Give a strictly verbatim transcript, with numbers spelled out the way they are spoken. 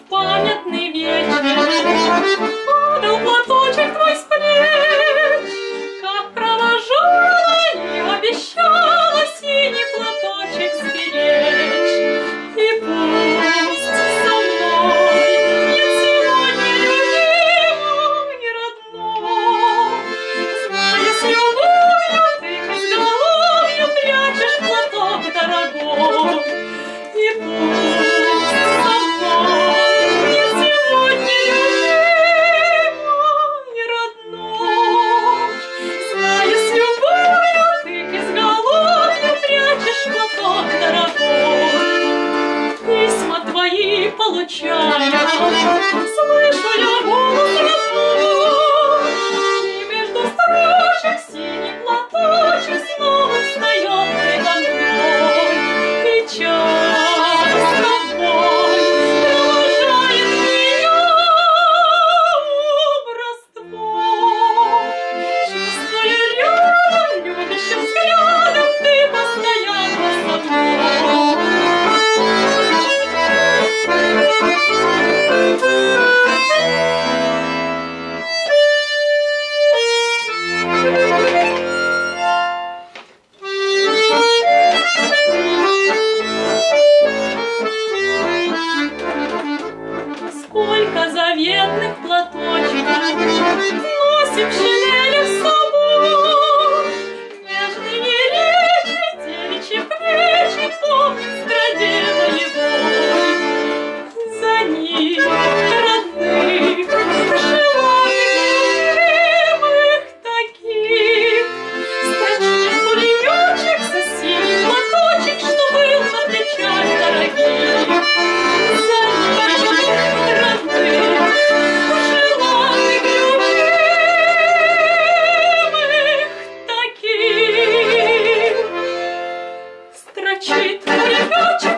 памятный вечер падал платочек твой с плеч, как провожала и обещала синий платочек сберечь. И пусть со мной нет сегодня любимой и родной, зная с любовью ты к изголовью прячешь платок дорогой. И пусть со мной нет сегодня любимой и родной, зная с любовью ты к изголовью прячешь платок дорогой. Письма твои получая, слышу я голос родной, и между строчек синий платочек снова встает предо мной. И час с тобой провожает меня образ твой, чувствуя рядом любящим взглядом ты постоянно со мной. Сколько заветных платочков носим в шинели с собой, нежными речи, девичьи плечи помним страдела его. За них родных, желанных, любимых таких, строчит пулеметчик за синий платочек, что был на плечах дорогих. За них родных, желанных, любимых таких, строчит пулеметчик